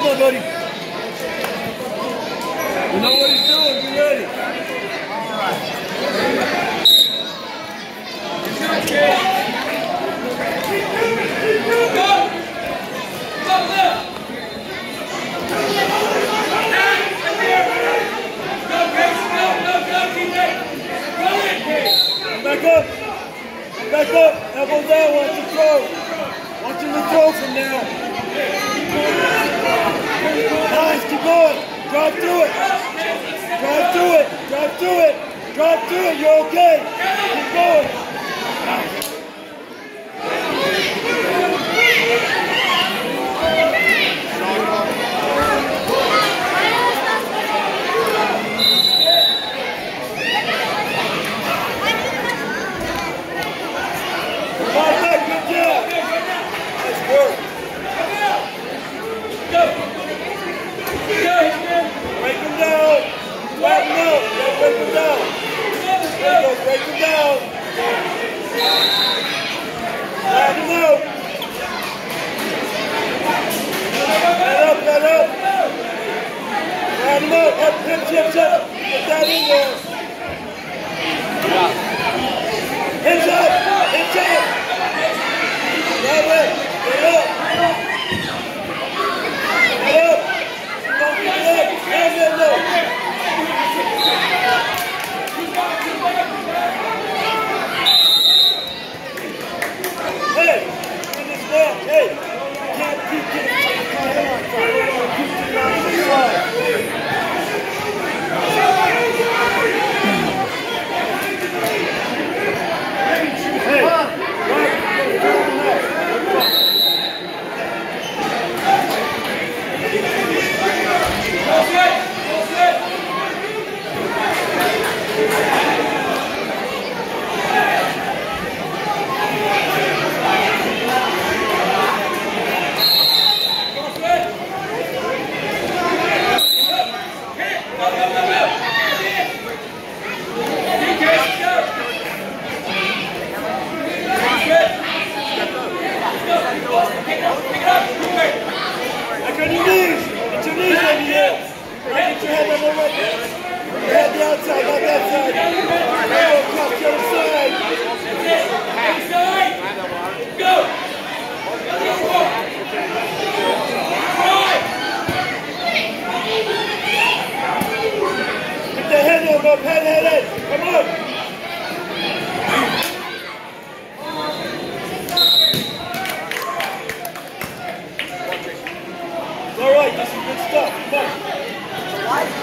on, buddy. You know what he's doing. Get ready. Back up. Back up. Elbow down. Watch your throw. Watch him to throw from now. Nice. Keep going. Drive through it. Drive through it. Drive through it. Drive through it. You're okay. Keep going. All right, that's some good stuff. Come on.